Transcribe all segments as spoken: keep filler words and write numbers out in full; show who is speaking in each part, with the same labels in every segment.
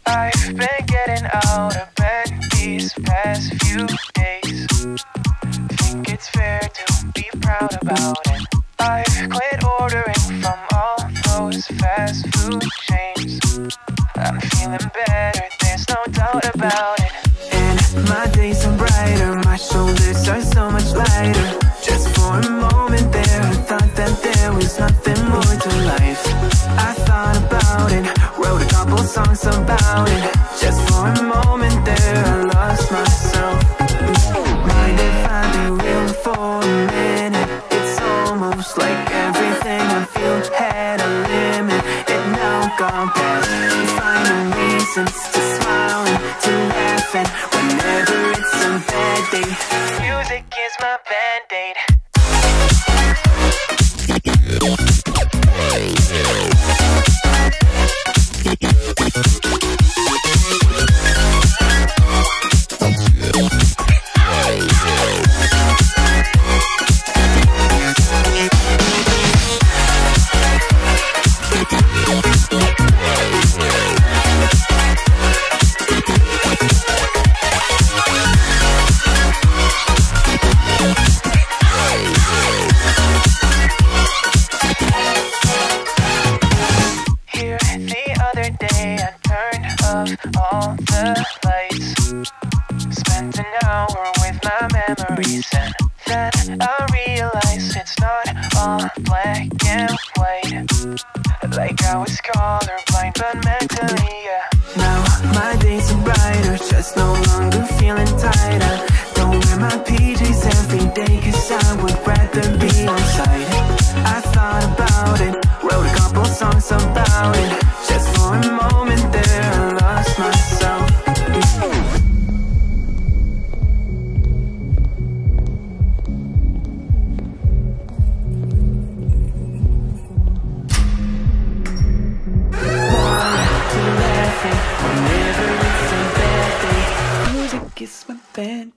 Speaker 1: I've been getting out of bed these past few days. Think it's fair to be proud about it. I've quit ordering from all those fast food chains. I'm feeling better, there's no doubt about it. And my days are brighter, my shoulders are so much lighter. Just for a moment there, I thought that there was nothing more to life. I thought about it, wrote a couple songs about it. Just for a moment there, I lost myself. Mind if I be real for a minute? It's almost like everything I feel had a limit. It now gone past, finding reasons to smile and to laugh. And whenever it's a bad day, music is my band-aid. All the lights, spent an hour with my memories, and then I realized it's not all black and white. Like I was colorblind, but mentally, yeah. Now my days are brighter, just no longer feeling tired. I don't wear my P Js every day, cause I would rather be on site. I thought about it, wrote a couple songs about it. Just for a moment there, I lost myself. Whenever it's a bad day, music is my band.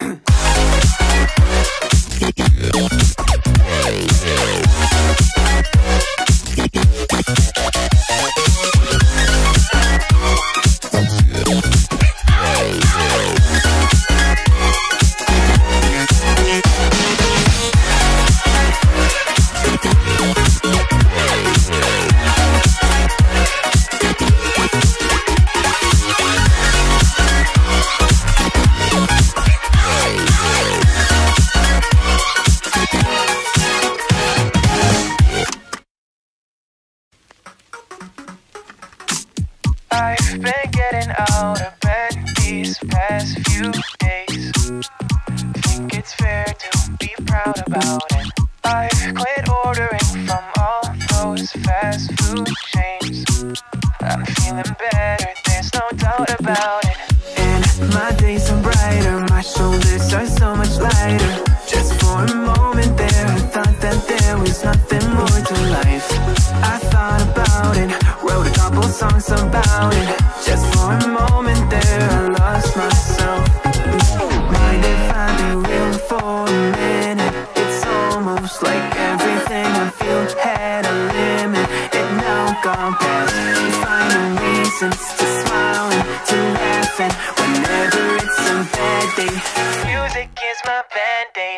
Speaker 1: I've been getting out of bed these past few days. Think it's fair to be proud about it. I've quit ordering from all those fast food chains. I'm feeling better, there's no doubt about it. And my days are brighter, my shoulders are so much lighter. Just for a moment there, I thought that there was nothing more to life. I thought about it, wrote a couple songs about it. Just for a moment there, I lost myself. Mind if I be real for a minute? It's almost like everything I feel had a limit. It now gone past, finding reasons to smile and to laugh. And whenever it's a bad day, music is my band-aid.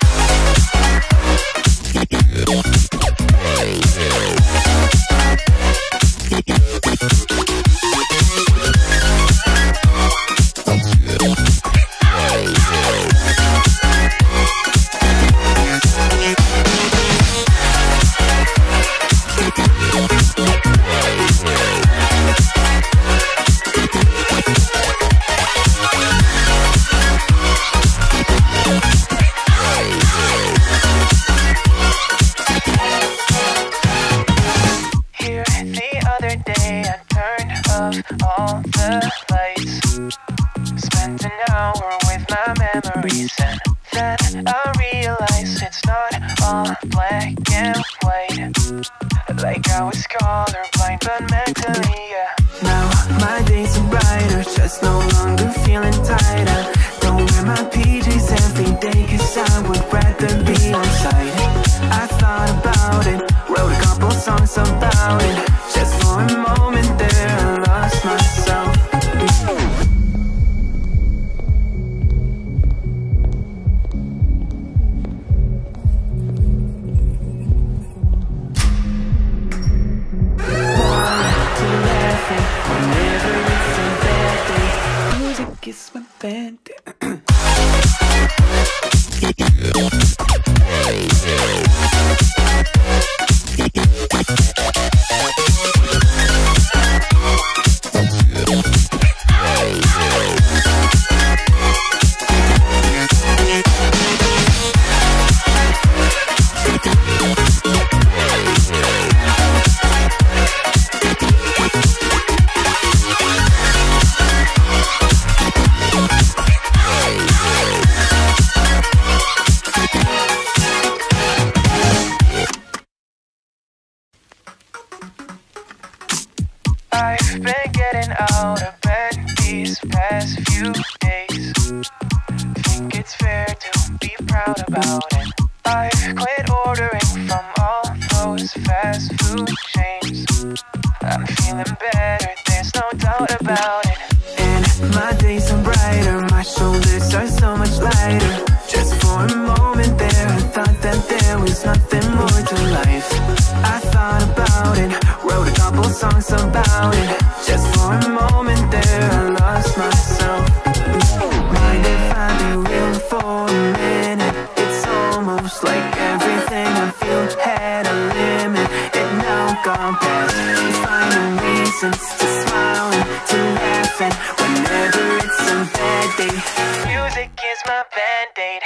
Speaker 1: All the lights, spent an hour with my memories, and then I realized it's not all black and white. Like I was colorblind, but mentally, yeah. Now my days are brighter, just no longer feeling tired. I don't wear my P Js every day, cause I would rather be on site. I thought about it, wrote a couple songs about it. Just for a moment there, I lost myself. is my bandit. I've been getting out of bed these past few days. Think it's fair to be proud about it. I've quit ordering from all those fast food chains. I'm feeling better, there's no doubt about it. And my days are brighter, my shoulders are so much lighter. Just for a moment there, I thought that there was nothing more to life. I thought about it, wrote a couple songs about it. Just for a moment there, I lost myself. Mind if I be real for a minute? It's almost like everything I feel had a limit. It now gone past, finding reasons to smile and to laugh. And whenever it's a bad day, music is my band-aid.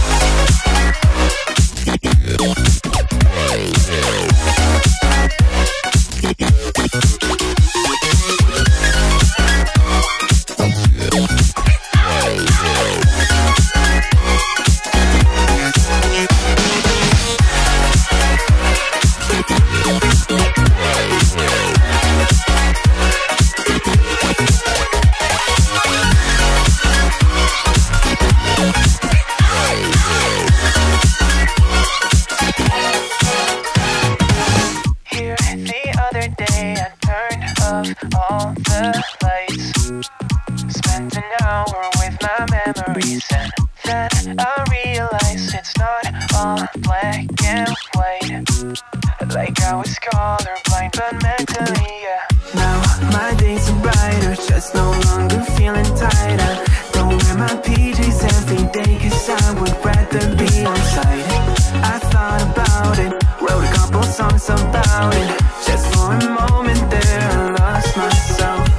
Speaker 1: All the lights, spent an hour with my memories, and then I realized it's not all black and white. Like I was colorblind, but mentally, yeah. Now my days are brighter, just no longer feeling tired. I don't wear my P Js every day, cause I would rather be on site. I thought about it, wrote a couple songs about it. Just for a moment there, I lost myself.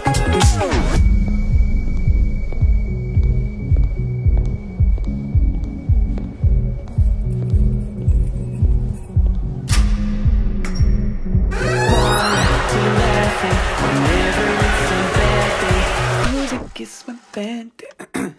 Speaker 1: Whenever it's a bad day, music is my bandit.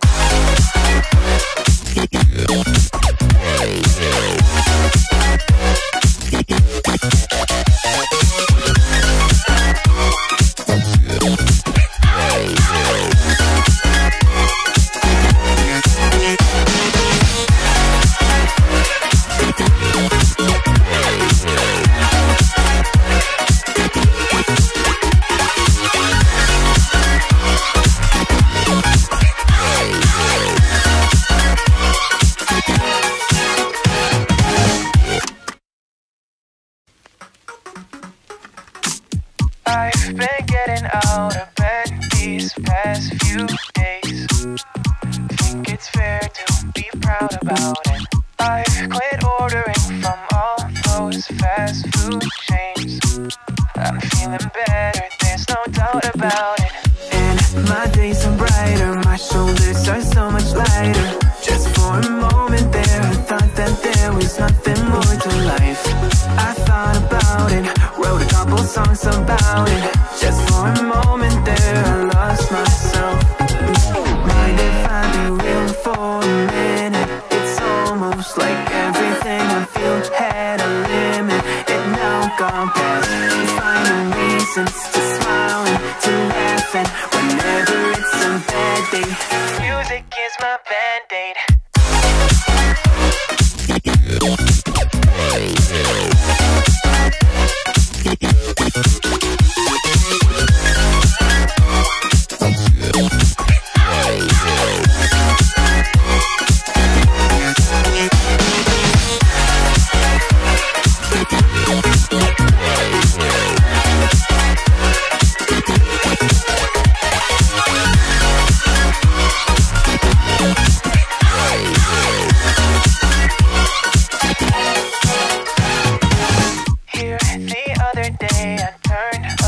Speaker 1: I've been getting out of bed these past few days. Think it's fair to be proud about it. I've quit ordering from all those fast food chains. I'm feeling better, there's no doubt about it. And my days are brighter, my shoulders are so much lighter. Just for a moment there, I thought that there was nothing more to life. I thought about it, wrote a couple songs about it. Just for a moment there, I lost myself. Mind if I be real for a minute? It's almost like everything I feel had a limit. It now gone past, finding reasons to smile and to laugh. And whenever it's a bad day, music is my band-aid.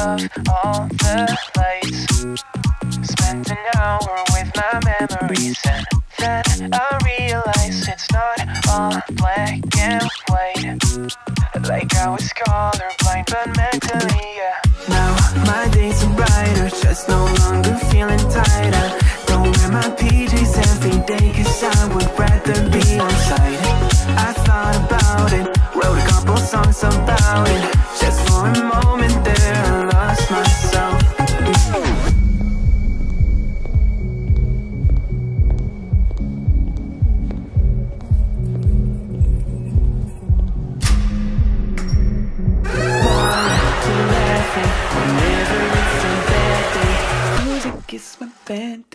Speaker 1: of all the lights. Spent an hour with my memories, and then I realized it's not all black and white. Like I was colorblind, but mentally, yeah. Now my days are brighter, just no longer feeling tired. I don't wear my P Js every day, cause I would rather be on site. I thought about it, wrote a couple songs about it. Just for a moment there, I lost myself. Whenever it's a bad day, music is my band.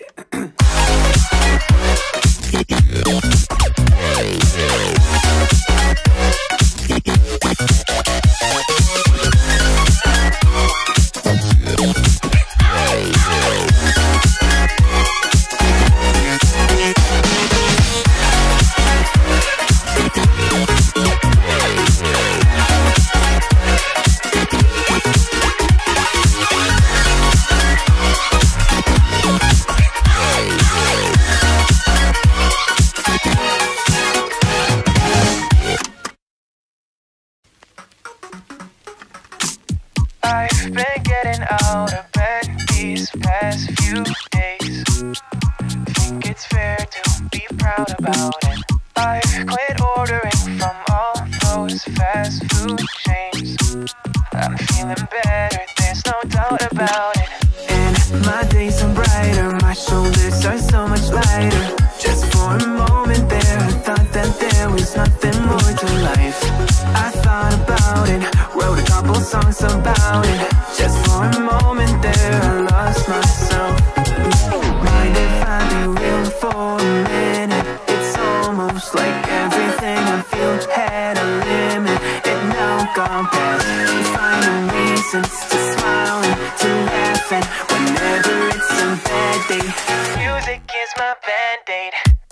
Speaker 1: I've been getting out of bed these past few days. Think it's fair to be proud about it. I've quit ordering from all those fast food chains. I'm feeling better, there's no doubt about it. And my days are brighter, my shoulders are so much lighter. Just for a moment there, I thought that there was nothing more to life. I thought about it, wrote a couple songs about it. Just for a moment there, I lost myself. Mind if I be real for a minute? It's almost like everything I feel had a limit. It now gone past, finding reasons to smile and to laugh. And whenever it's a bad day, music is my band-aid.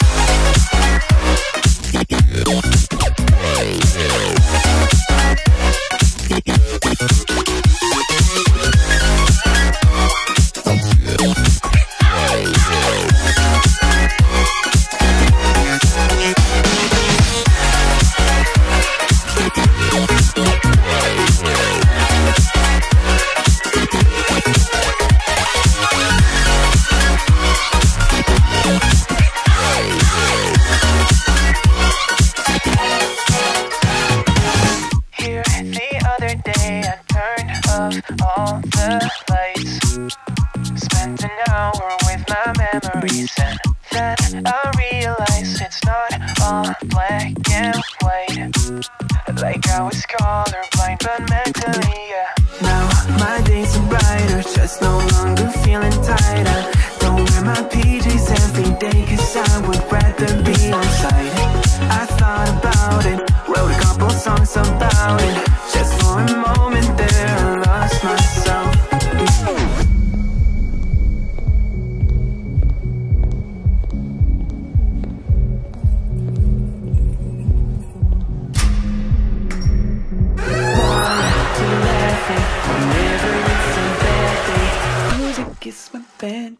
Speaker 1: All the lights. Spent an hour with my memories, and then I realized it's not all black and white. Like I was colorblind, but mentally, yeah. Now my days are brighter, just no longer feeling tired. I don't wear my P Js every day, cause I would rather be on site. I thought about it, wrote a couple songs about it. Just for a moment there, I lost myself. Whenever it's a bad day, music is my band.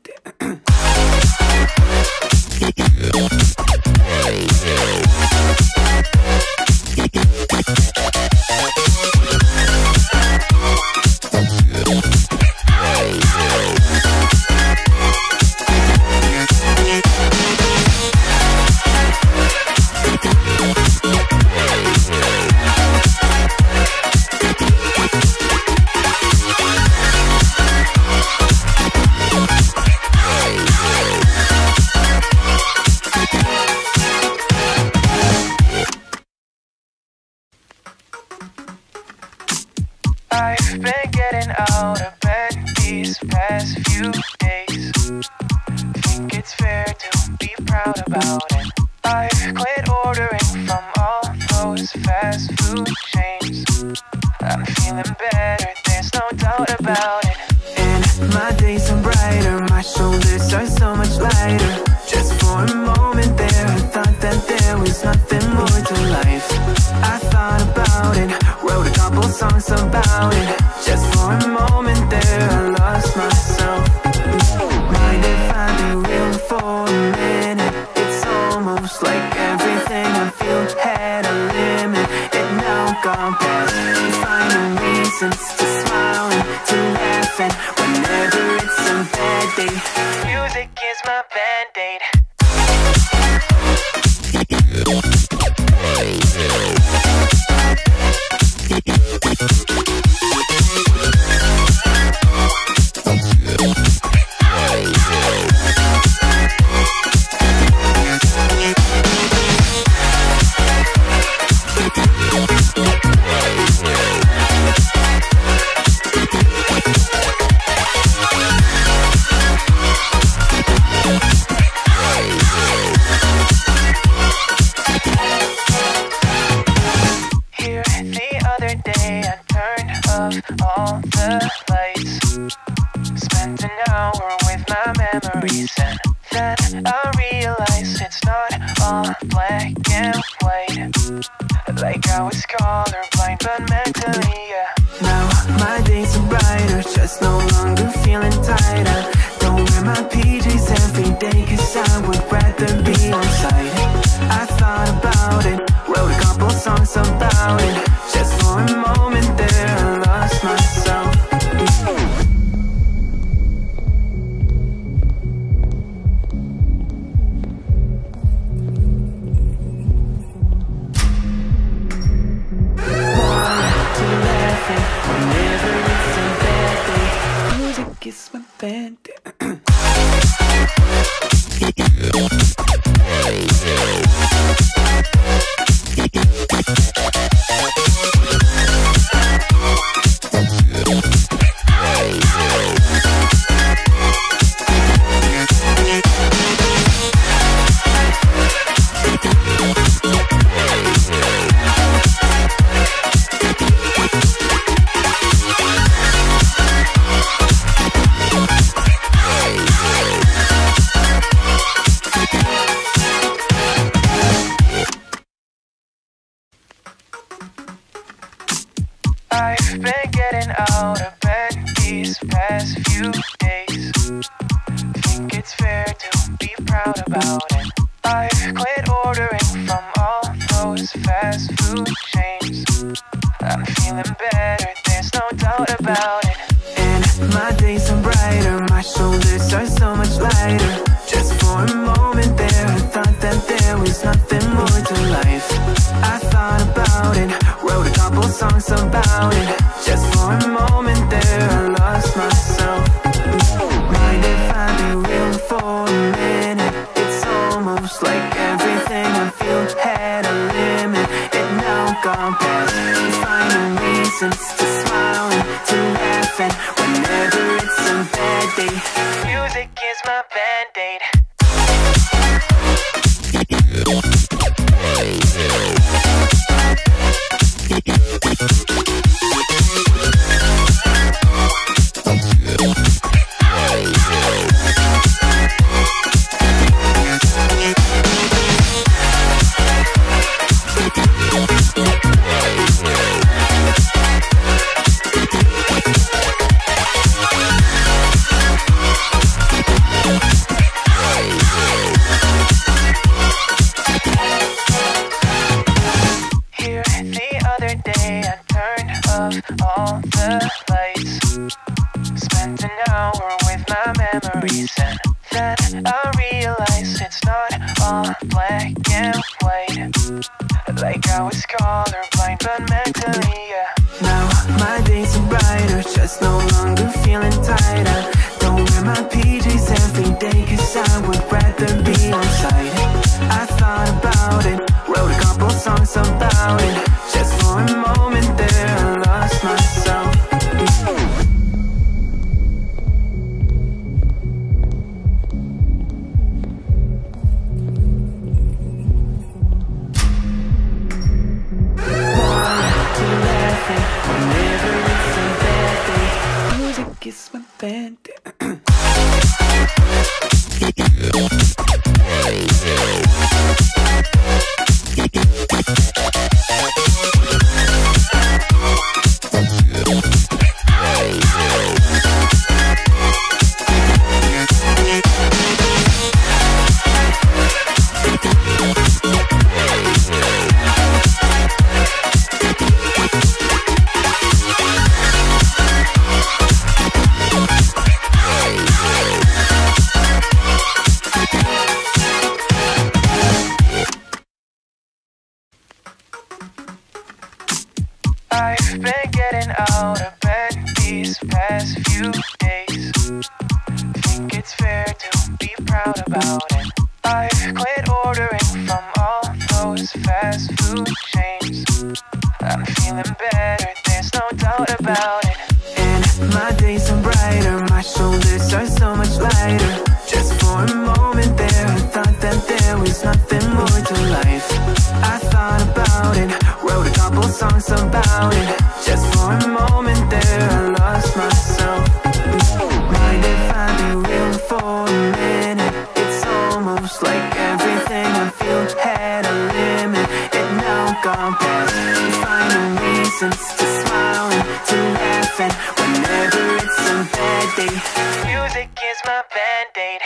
Speaker 1: I've been getting out of bed these past few days. Think it's fair to be proud about it. I've quit ordering from all those fast food chains. I'm feeling better, there's no doubt about it. And my days are brighter, my shoulders are so much lighter. Just for a moment there, I thought that there was nothing more to life. I thought about it, wrote a couple songs about it. Just for a moment moment there I lost myself. Mind if I be real for a minute? It's almost like everything I feel had a limit. It now gone past. Finding reasons to smile and to laugh, and whenever it's a bad day, music is my band-aid. All the lights, spent an hour with my memories, and then I realized it's not all black and white. Like I was colorblind, but mentally, yeah. Now my days are brighter, just no longer feeling tight. I don't wear my P Js every day, cause I would rather be on site. I thought about it, wrote a couple songs about it. Just for a moment there I lost myself. Whenever it's a bad day, music is my band-aid. I've been getting out of bed these past few days. Think it's fair to be proud about it. I've quit ordering from all those fast food chains. I'm feeling better, there's no doubt about it. And my days are brighter, my shoulders are so much lighter. Just for a moment there, I thought that there was nothing more to life. I thought about it, wrote a couple songs about it. Just for a moment there I lost myself. Mind if I be real for a minute? It's almost like everything I feel had a limit. It now gone past. Finding reasons to smile and to laugh, and whenever it's a bad day, music is my band-aid. All the lights, spent an hour with my memories, and then I realized it's not all black and white. Like I was colorblind, but mentally, yeah. Now my days are brighter, just no longer feeling tight. I don't wear my P Js every day, cause I would rather be on site. I thought about it, wrote a couple songs about it. Just for a moment there I lost myself. Whenever it's a bad day, music is my band-aid. Yeah. few days. Think it's fair to be proud about it. I've quit ordering from all those fast food chains. I'm feeling better, there's no doubt about it. And my days are brighter, my shoulders are so much lighter. Just for a moment there, I thought that there was nothing more to life. I thought about it, wrote a couple songs about it. Just for a moment there, I lost myself. Mind if I be real for a minute? It's almost like everything I feel had a limit. It now gone past, finding reasons to smile and to laugh. And whenever it's a bad day, music is my band-aid.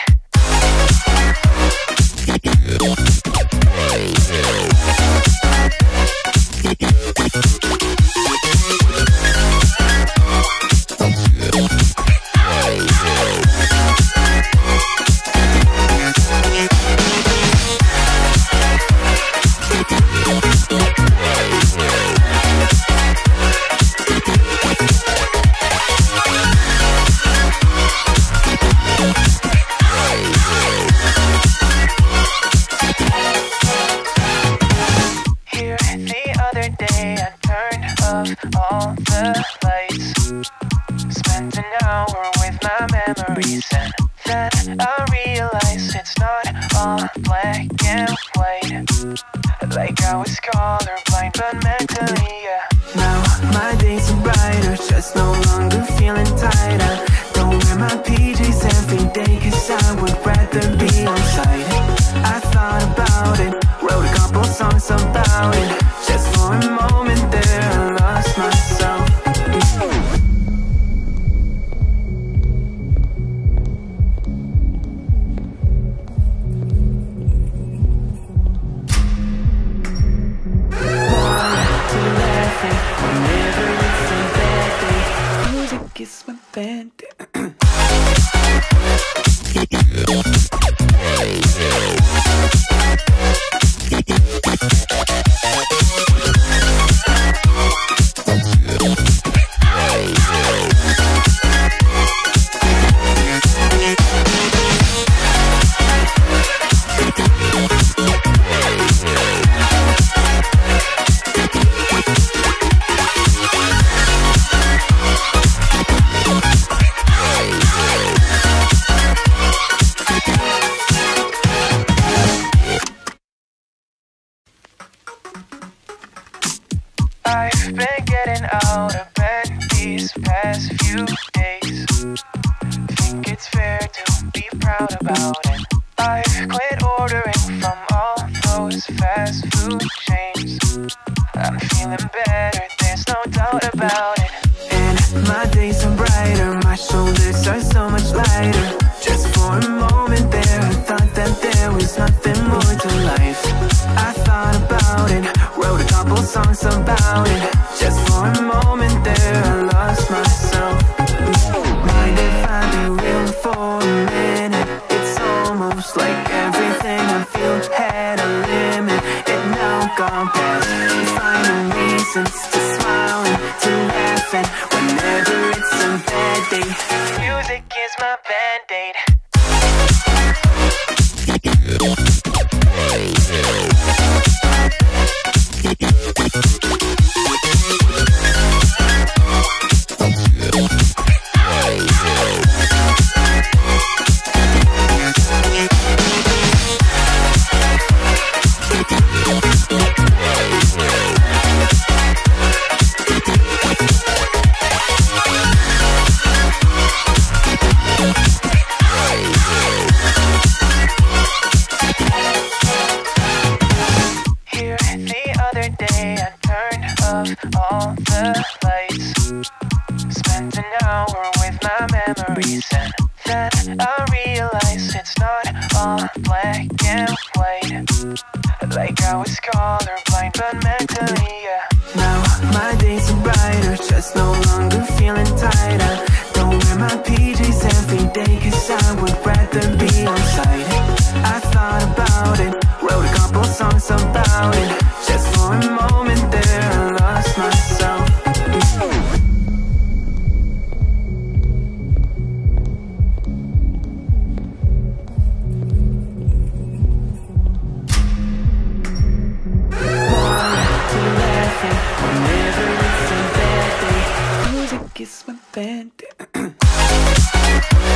Speaker 1: All the lights, spent an hour with my memories, and then I realized it's not all black and white. Like I was colorblind, but mentally, yeah. Now my days are brighter, just no longer feeling tight. I don't wear my P Js every day, cause I would rather be on site. I thought about it, wrote a couple songs about it. Just for a moment there, I lost myself. Whenever it's a bad day, music is my band. I've been getting out of bed these past few days. Think it's fair to be proud about it. I've quit ordering from all those fast food chains. I'm feeling better, there's no doubt about it. And my days are brighter, my shoulders are so much lighter. Just for a moment there, I thought that there was nothing more to life. I thought about it, wrote a couple songs about it. Just for a moment there, I lost myself. Mind if I be real for a minute? It's almost like everything I feel had a limit. It now gone past, finding reasons to smile and to laugh. And whenever it's a bad day, music is my band-aid. All the lights, spent an hour with my memories, and then I realized it's not all black and white. Like I was colorblind, but mentally, yeah. Now my days are brighter, just no longer feeling tight. I don't wear my P Js every day, cause I would rather be on site. I thought about it, wrote a couple songs about it. Just for a moment there, I lost myself.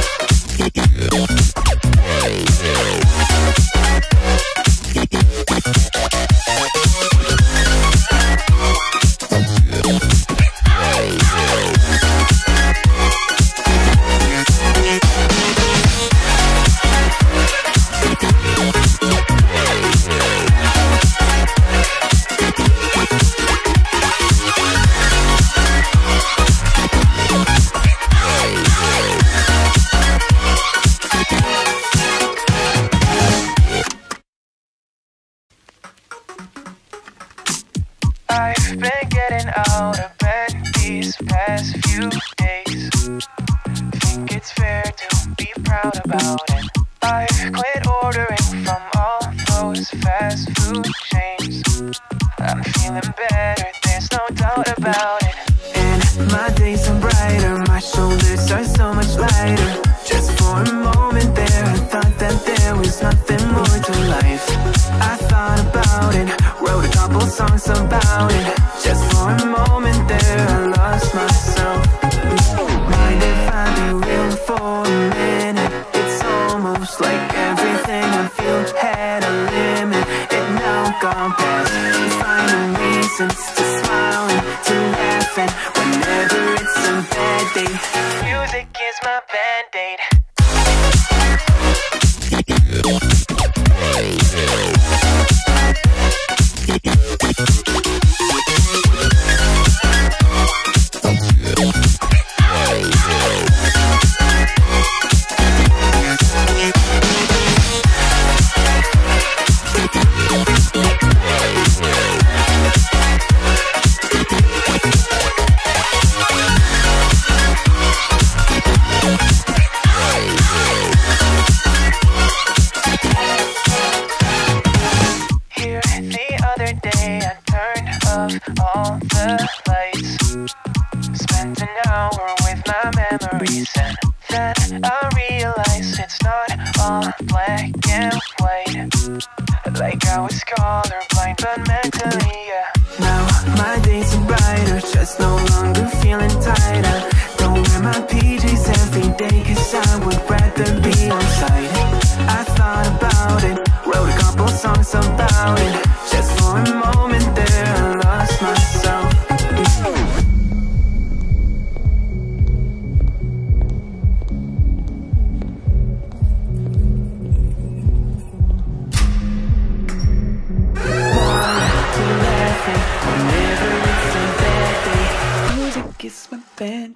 Speaker 1: I've been getting out of bed these past few days. Think it's fair to be proud about it. I've quit ordering from all those fast food chains. I'm feeling better, there's no doubt about it. And my days are brighter, my shoulders are so much lighter. Just for a moment there, I thought that there was nothing more to life. I thought about it, wrote a couple songs about it. Just for a moment there, I lost myself. Mind if I be real for a minute? It's almost like everything I feel had a limit. It now gone past, finding reasons to smile and to laugh. And whenever it's a bad day, music is my band-aid. All the lights, spent an hour with my memories, and then I realized it's not all black and white. Like I was colorblind, but mentally, yeah. Now my days are brighter, just no longer feeling tight. I don't wear my P Js every day, cause I would rather be on site. I thought about it, wrote a couple songs about it. Just for a moment there, I lost myself. Whenever it's a bad day, music is my band.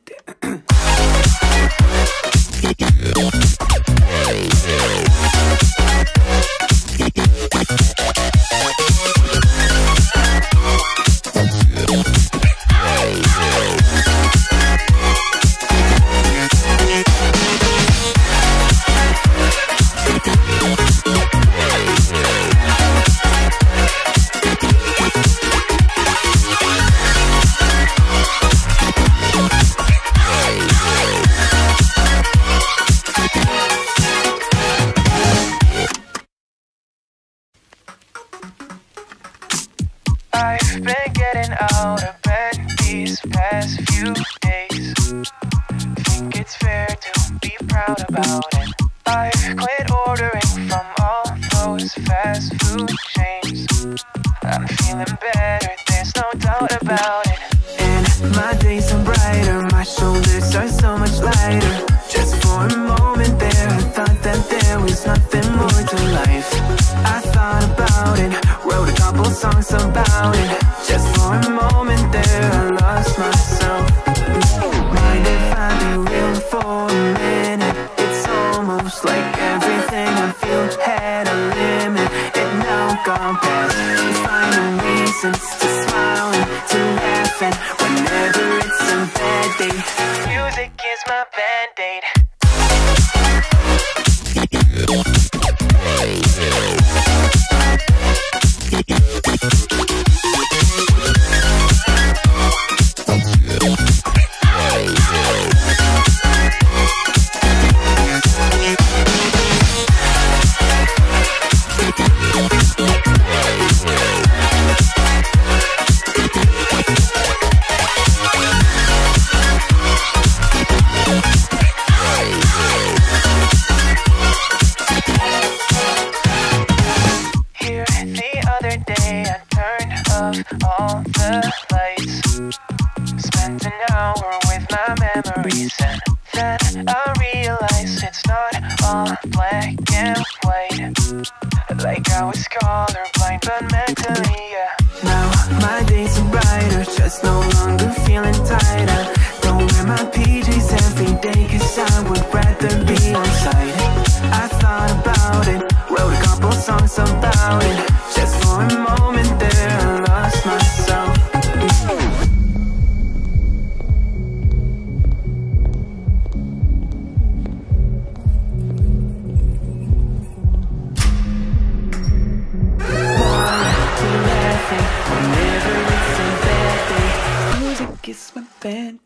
Speaker 1: I've been getting out of bed these past few days. Think it's fair to be proud about it. I've quit ordering from all those fast food chains. I'm feeling better, there's no doubt about it. And my days are brighter, my shoulders are so much lighter. Just for a moment there, I thought that there was nothing more to life. I thought about it, wrote a couple songs about it. Just for a moment there, I lost myself. Mind if I be real for a minute? It's almost like everything I feel had a limit. It now gone past, finding reasons to smile and to laugh. And whenever it's a bad day, music is my band-aid. We'll be right back. Then I realize it's not all black and white, like I was colorblind, but mentally, yeah. Now my days are brighter, just no longer feeling tight. I don't wear my P Js every day, cause I would rather be on site. I thought about it, wrote a couple songs about it. Just for a moment there, I lost myself. It's my band.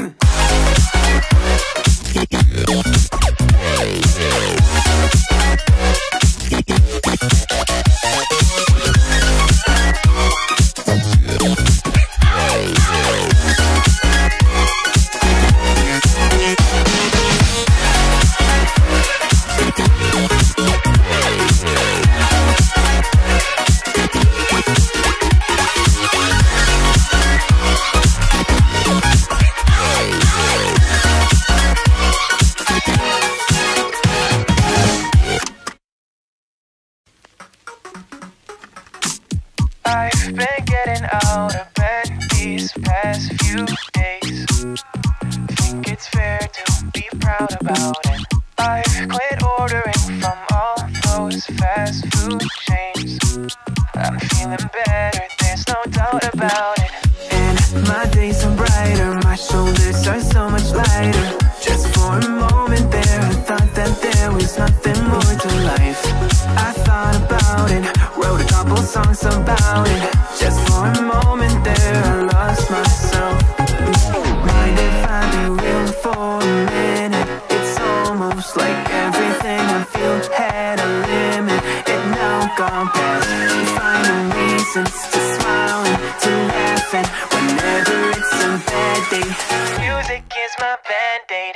Speaker 1: I've been getting out of bed these past few days. Think it's fair to be proud about it. I've quit ordering from all those fast food chains. I'm feeling better, there's no doubt about it. And my days are brighter, my shoulders are so much lighter. Just for a moment there, I thought that there was nothing more to life. I thought about it, wrote a couple songs about it. Just for a moment there, I lost myself. Mind if I be real for a minute? It's almost like everything I feel had a limit. It now gone past, finding reasons to smile and to laugh. And whenever it's a bad day, music is my band-aid.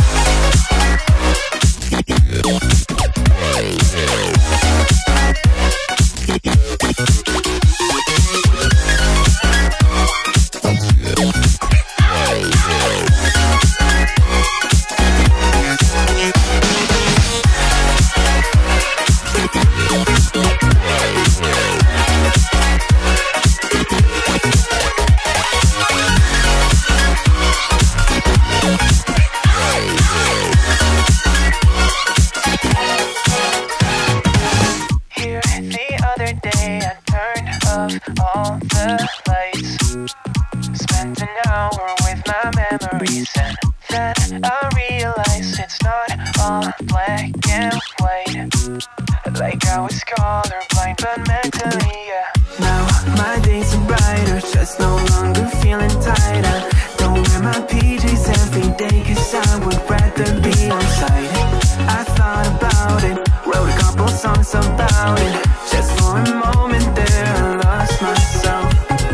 Speaker 1: All the lights, spent an hour with my memories, and then I realized it's not all black and white, like I was colorblind, but mentally, yeah. Now my days are brighter, just no longer feeling tight. I don't wear my P Js every day, cause I would rather be on site. I thought about it, wrote a couple songs about it. Just for a moment there, I lost myself.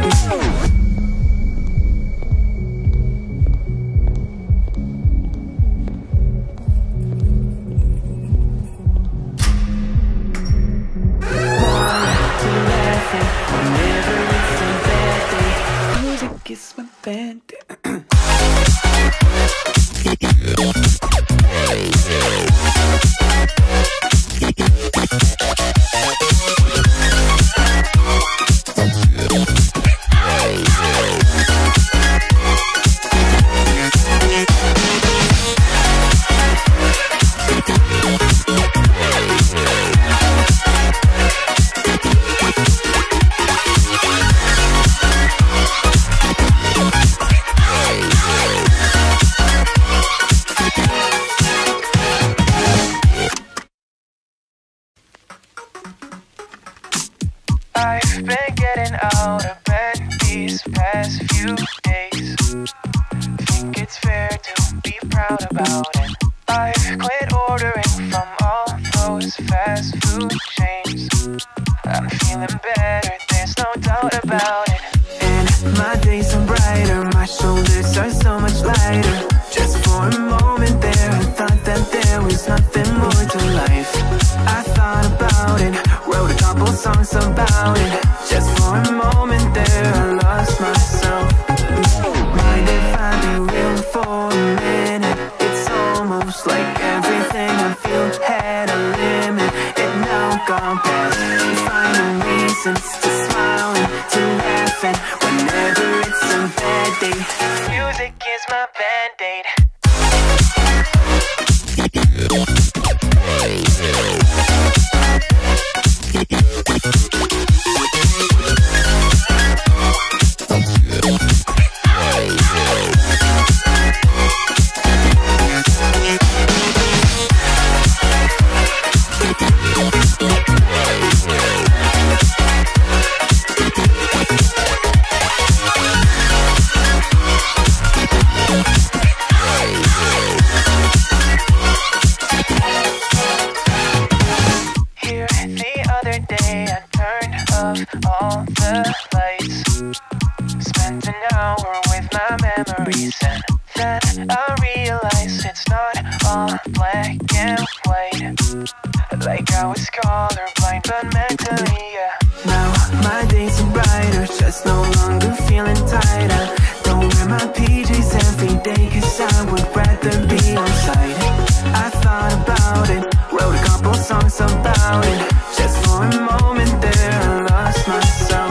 Speaker 1: Whenever it's a bad day, music is my band. I've been getting out of bed these past few days. Think it's fair to be proud about it. I've quit ordering from all those fast food chains. I'm feeling better, there's no doubt about it. And my days are brighter, my shoulders are so much lighter. Just for a moment there, I thought that there was nothing more to life. I thought about it, wrote a couple songs about it. Just for a moment there, I lost myself. Mind if I be real for a minute? It's all almost like everything I feel had a limit. It now gone past. Finding reasons to smile and to laugh, and whenever it's a bad day, music is my band-aid. All the lights, spent an hour with my memories, and then I realized it's not all black and white. Like I was colorblind, but mentally, yeah. Now my days are brighter, just no longer feeling tight. I don't wear my P Js every day, cause I would rather be on site. I thought about it, wrote a couple songs about it. Just for a moment there, I lost myself.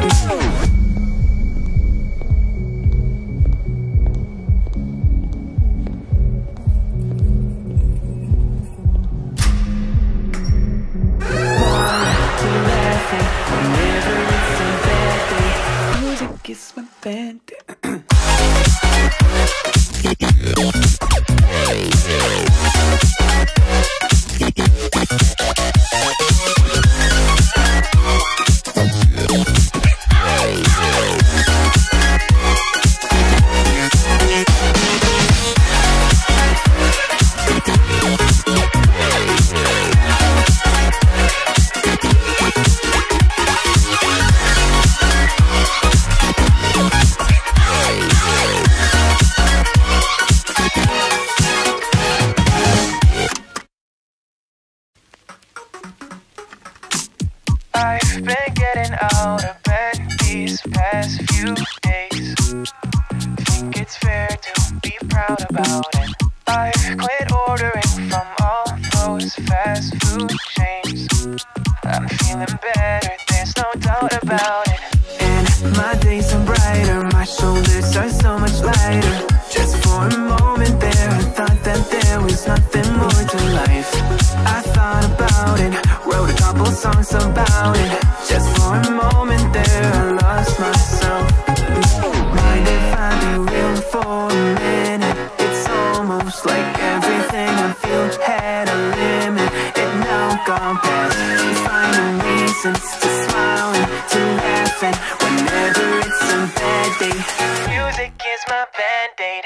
Speaker 1: Whenever it's a bad day, music is my band-aid. I've been getting out of bed these past few days. Think it's fair to be proud about it. I've quit ordering from all those fast food chains. I'm feeling better, there's no doubt about it. And my days are brighter, my shoulders are so much lighter. Just for a moment there, I thought that there was nothing more to life. I thought about it, wrote a couple songs about it. Just for a moment there, I lost myself. Mind if I be real for a minute? It's almost like everything I feel had a limit. It now gone past. Finding reasons to smile and to laugh, and whenever it's a bad day, music is my band-aid.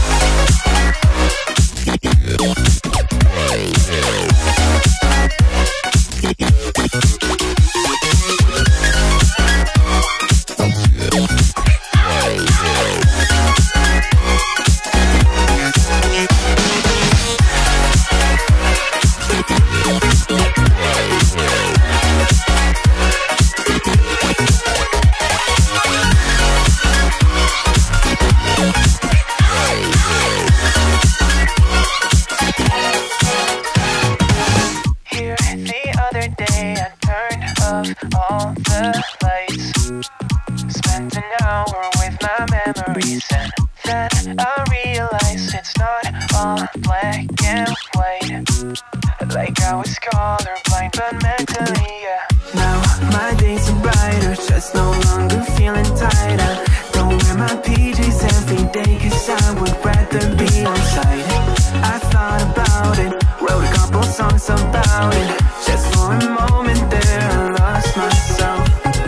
Speaker 1: All the lights, spent an hour with my memories, and then I realized it's not all black and white. Like I was colorblind, but mentally, yeah. Now my days are brighter, just no longer feeling tight. I don't wear my P Js every day, cause I would rather be on site. I thought about it, wrote a couple songs about it. Just for a moment there, I lost myself.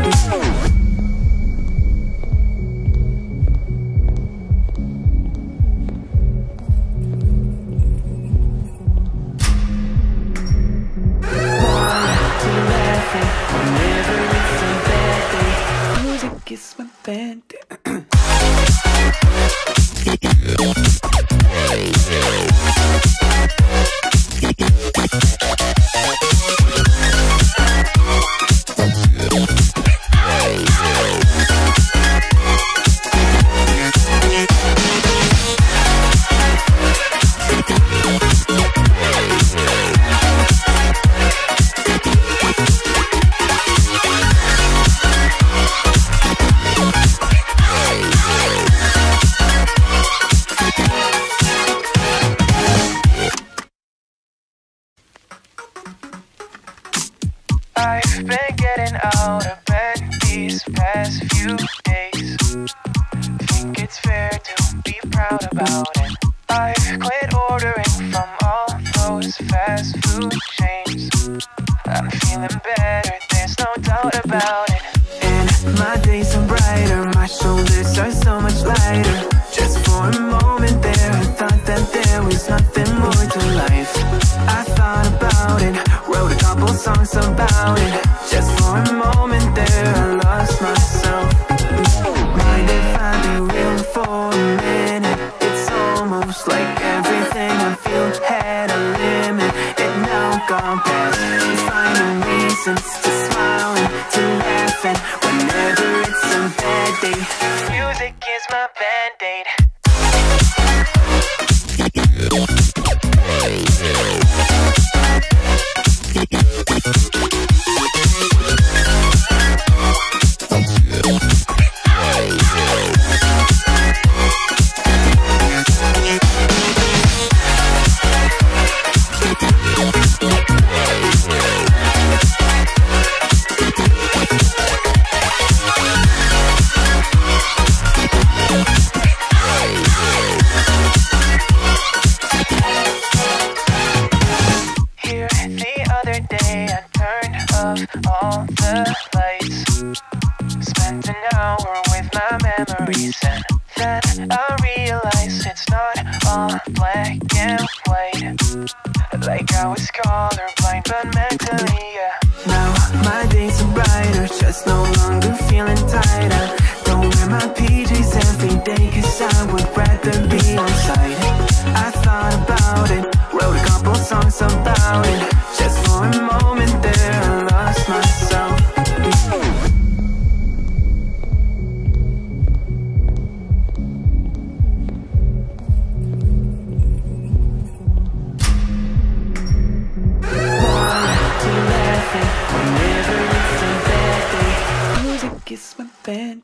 Speaker 1: Whenever it's a bad day, music is my band-aid. We'll be right back. I've been getting out of bed these past few days. Think it's fair to be proud about it. I've quit ordering from all those fast food chains. I'm feeling better, there's no doubt about it. And my days are brighter, my shoulders are so much lighter. Just for a moment there, I thought that there was nothing more to life. I thought about it, wrote a couple songs about it. Just for a moment there, I lost myself. Mind if I be real for a minute? It's almost like everything I feel had a limit. It now gone past, finding reasons to smile and to laugh. And whenever it's a bad day, music is my band-aid. All the lights, spent an hour with my memories, and then I realized it's not all black and white. Like I was colorblind, but mentally, yeah. Now my days are brighter, just no longer feeling tired. I don't wear my P Js every day, cause I would rather be on site. I thought about it, wrote a couple songs about it. Just for a moment there, I lost myself. Whenever it's a bad day, music is my band.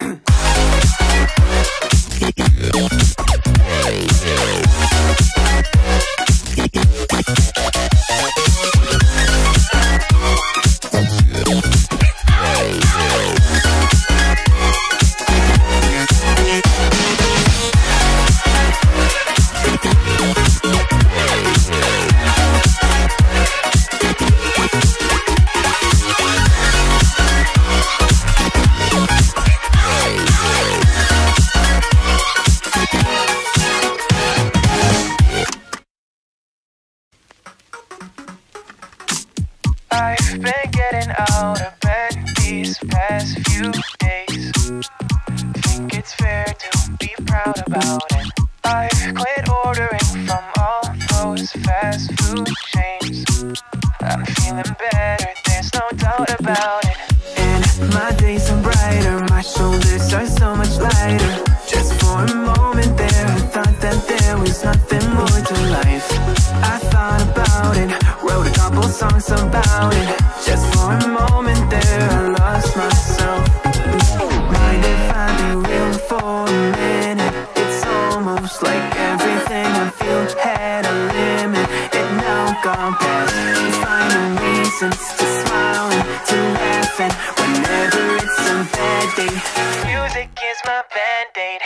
Speaker 1: I've been getting out of bed these past few days. Think it's fair to be proud about it. I've quit ordering from all those fast food chains. I'm feeling better, there's no doubt about it. And my days are brighter, my shoulders are so much lighter. Just for a moment there, I thought that there was nothing more to life. I thought about it, wrote a couple songs about it. Just for a moment there, I lost myself. Mind if I be real for a minute? It's almost like everything I feel had a limit. It now gone past, finding reasons to smile and to laugh. And whenever it's a bad day, music is my band-aid.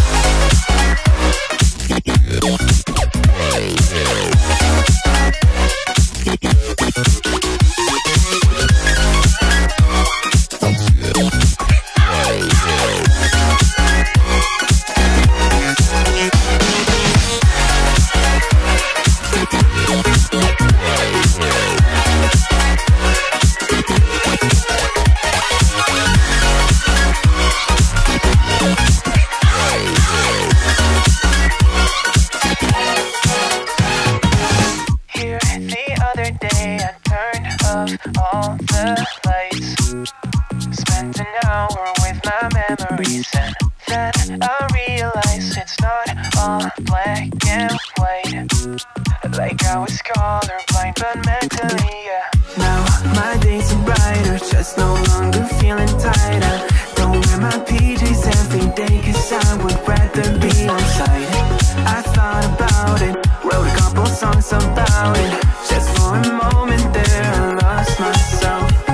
Speaker 1: All the lights, spent an hour with my memories, and then I realized it's not all black and white. Like I was colorblind, but mentally, yeah. Now my days are brighter, just no longer feeling tired. I don't wear my P Js every day, cause I would rather be on site. I thought about it, wrote a couple songs about it. Just for a moment there, I lost myself.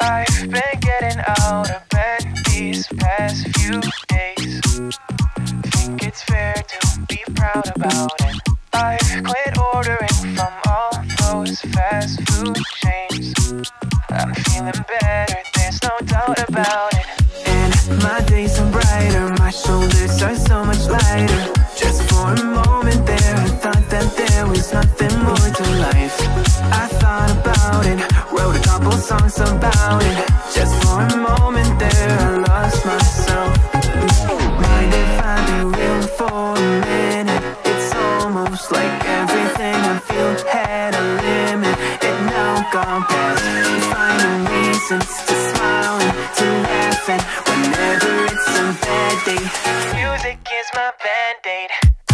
Speaker 1: I've been getting out of bed these past few days. Think it's fair to be proud about it. I've quit ordering from all those fast food chains. I'm feeling better, there's no doubt about it. And my days are brighter, my shoulders are so much lighter. Just for a moment there, I thought that there was nothing more to life. I thought about it, wrote a couple songs about it. Just for a moment there, I lost myself. Mind if I be real for a minute? It's almost like everything I feel had a limit. It now gone past, finding reasons to smile and to laugh. And whenever it's a bad day, music is my band-aid.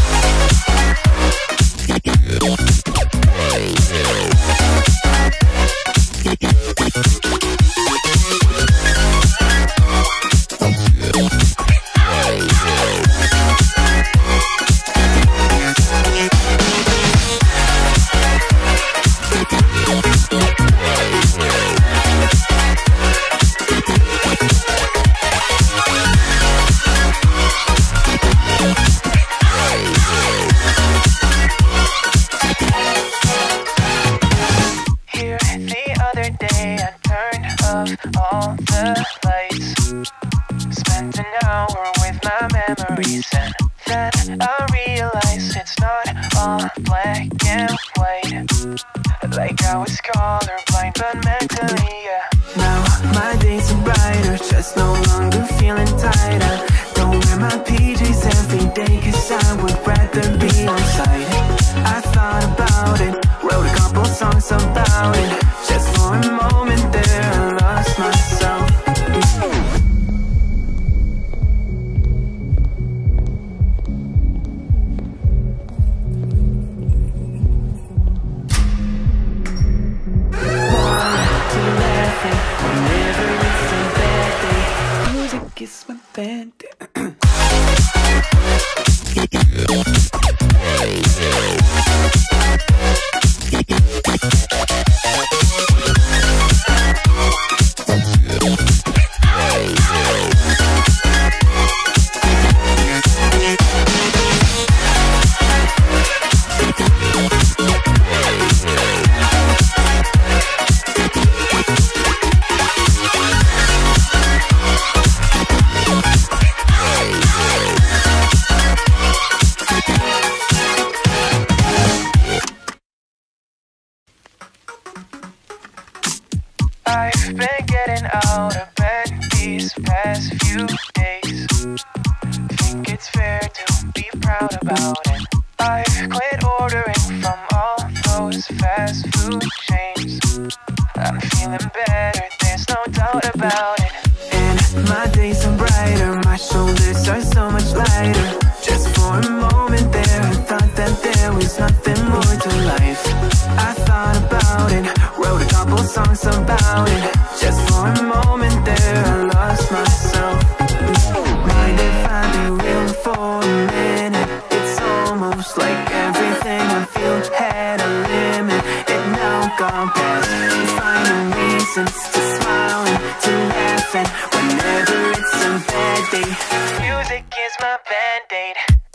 Speaker 1: All the lights, spent an hour with my memories, and then I realized it's not all black and white. Like I was colorblind, but mentally, yeah. Now my days are brighter, just no longer feeling tight. I don't wear my P Js every day, cause I would rather be on site. I thought about it, wrote a couple songs about it. Just for a moment there, I lost myself. Whenever it's a bad day, music is my band. I've been getting out of bed these past few days. Think it's fair to be proud about it. I've quit ordering from all those fast food chains. I'm feeling better, there's no doubt about it. And my days are brighter, my shoulders are so much lighter. Just for a moment there, I thought that there was nothing more to life. I thought about it, wrote a couple songs about it. Just for a moment there, I lost myself. Mind if I be real for a minute? It's almost like everything I feel had a limit. It now gone past, finding reasons to smile and to laugh. And whenever it's a bad day, music is my band-aid.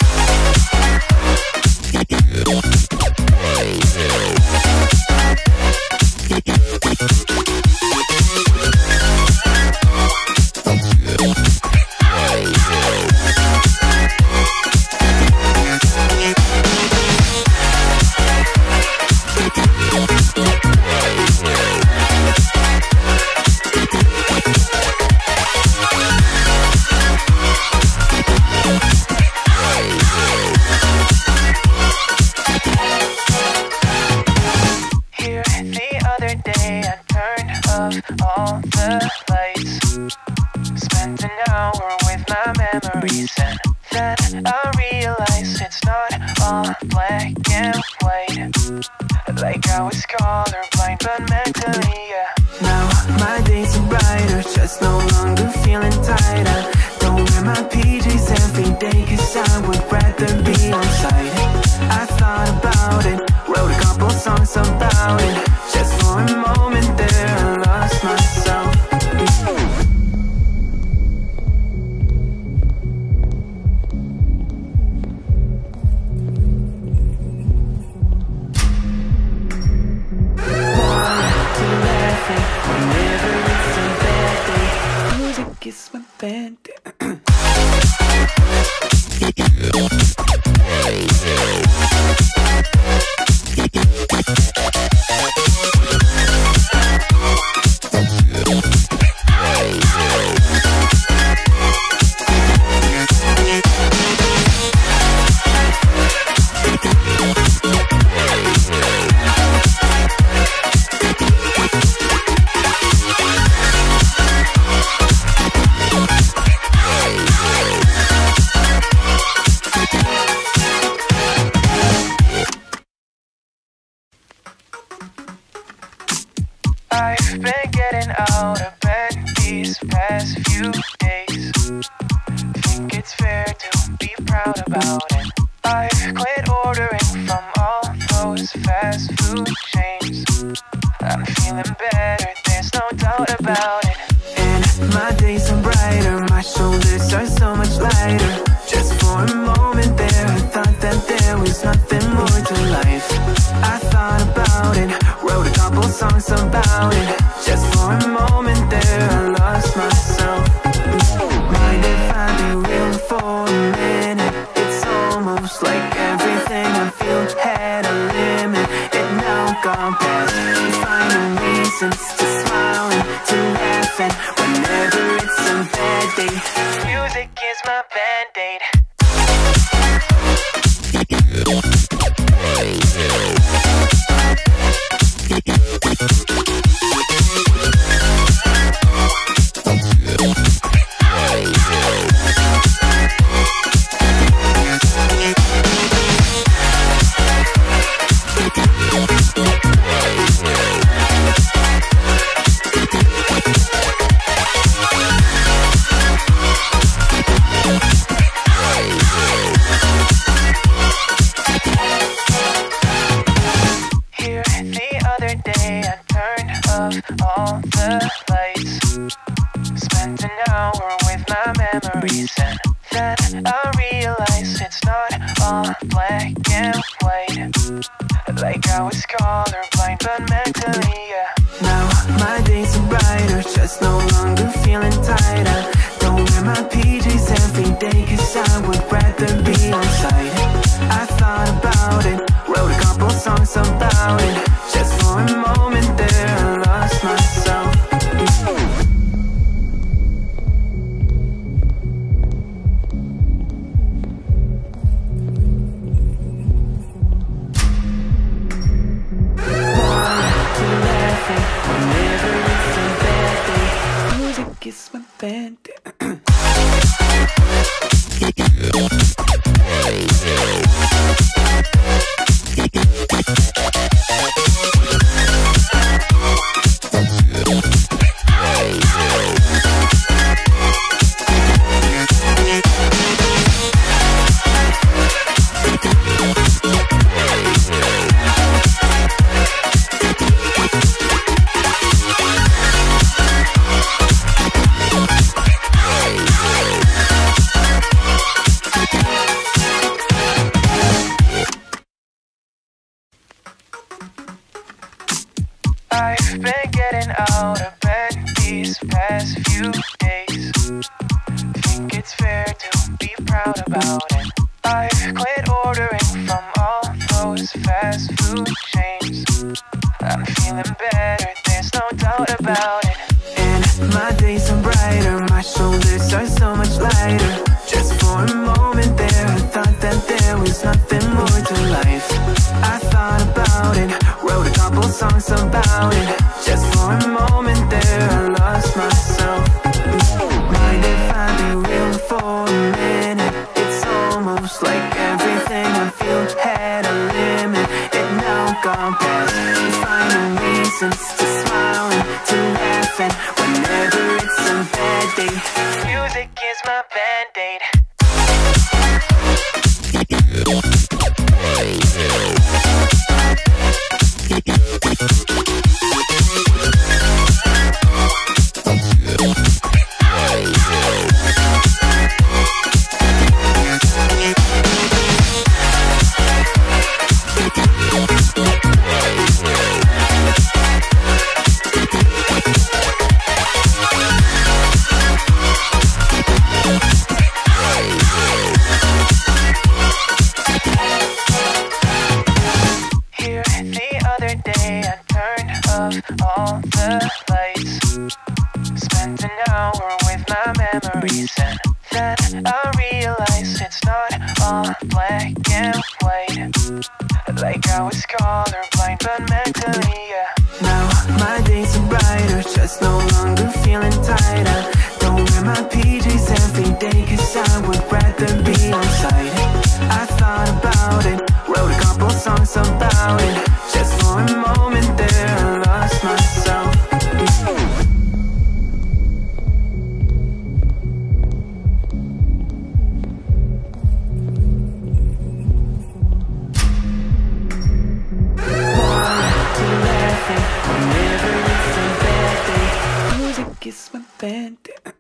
Speaker 1: All the lights, spent an hour with my memories, and then I realized it's not all black and white. Like I was colorblind, but mentally, yeah. Now my days are brighter, just no longer feeling tight. I don't wear my P Js every day, cause I would rather be on site. I thought about it, wrote a couple songs about it. Just for a moment there, I lost myself. my bandit. I've been getting out of bed these past few days. Think it's fair to be proud about it. I've quit ordering from all those fast food chains. I'm feeling better, there's no doubt about it. And my days are brighter, my shoulders are so much lighter. Just for a moment there, I thought that there was nothing more to life. I thought about it, wrote a couple songs about it. Just for a moment there, I lost myself. Mind if I be real for a minute? It's almost like everything I feel had a limit. It now gone past, finding reasons to smile and to laugh. And whenever it's a bad day, music is my band-aid. All the lights, spent an hour with my memories, and then I realized it's not all black and white. Like I was colorblind, but mentally, yeah. Now my days are brighter, just no longer feeling tired. I don't wear my P Js every day, cause I would rather be outside. I thought about it, wrote a couple songs about it. Just for a moment there, I lost myself. Whenever it's a bad day, music is my bandit. I've been getting out of bed these past few days. Think it's fair to be proud about it. I've quit ordering from all those fast food chains. I'm feeling better, there's no doubt about it. And my days are brighter, my shoulders are so much lighter. Just for a moment there, I thought that there was nothing more to life. I thought about it, wrote a couple songs about it. Just for a moment there, I lost myself. Mind if I be real for a minute? It's almost like everything I feel had a limit. It now gone past, finding reasons to smile and to laugh. And whenever it's a bad day, music is my band-aid. We'll be right back. of all the lights. Spent an hour with my memories, and then I realized it's not all black and white. Like I was colorblind, but mentally, yeah. Now my days are brighter, just no longer feeling tight. I don't wear my P Js every day, cause I would rather be on site. I thought about it, wrote a couple songs about it. Just for a moment there, I lost myself. It's my band.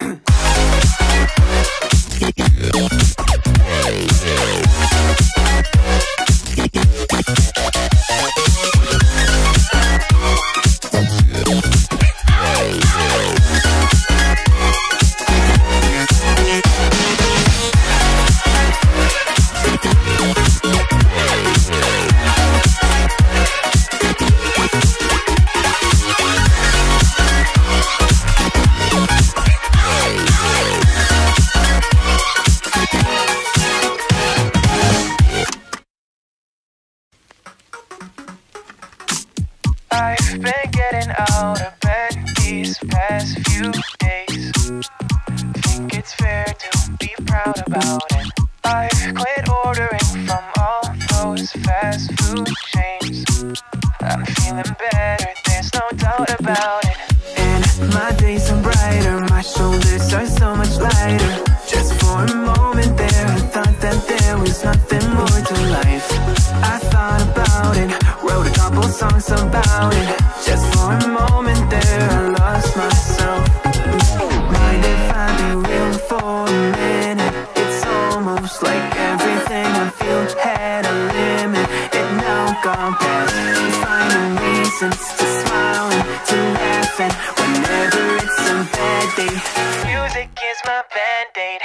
Speaker 1: I've been getting out of bed these past few days. Think it's fair to be proud about it. I've quit ordering from all those fast food chains. I'm feeling better, there's no doubt about it. And my days are brighter, my shoulders are so much lighter. Just for a moment there, I thought that there was nothing more to life. I thought about it, wrote a couple songs about it. Just for a moment there, I lost myself. Mind if I be real for a minute? It's almost like everything I feel had a limit. It now gone past, finding reasons to smile and to laugh. And whenever it's a bad day, music is my band-aid.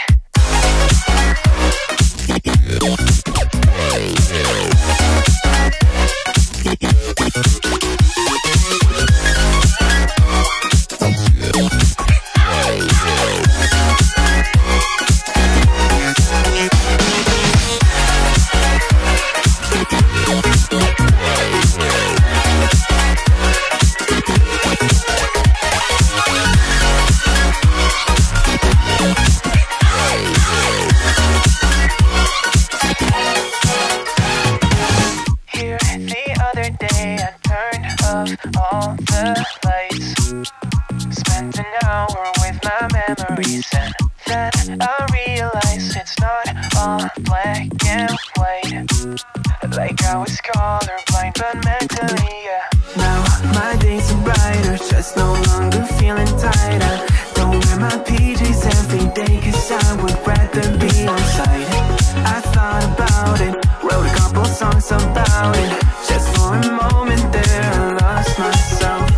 Speaker 1: All the lights. Spent an hour with my memories, and then I realized it's not all black and white. Like I was colorblind, but mentally, yeah. Now my days are brighter, just no longer feeling tight. I don't wear my P Js every day, cause I would rather be on site. I thought about it, wrote a couple songs about it. Just for a moment there, I lost myself.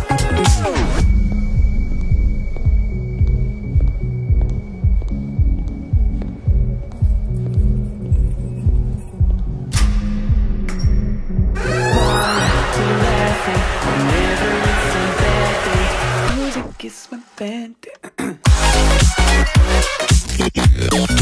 Speaker 1: Whenever it's a bad day, music is my band.